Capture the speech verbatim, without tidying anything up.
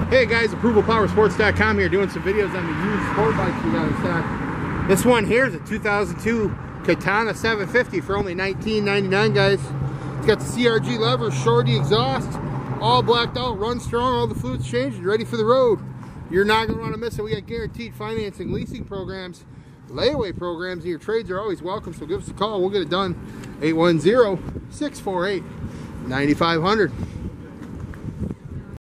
Hey guys, approval power sports dot com here doing some videos on the used sport bikes we got in stock. This one here is a two thousand two Katana seven fifty for only nineteen ninety-nine, guys. It's got the C R G levers, shorty exhaust, all blacked out, runs strong, all the fluids changed, and ready for the road. You're not going to want to miss it. We got guaranteed financing, leasing programs, layaway programs, and your trades are always welcome, so give us a call. We'll get it done. eight one zero, six four eight, nine five zero zero.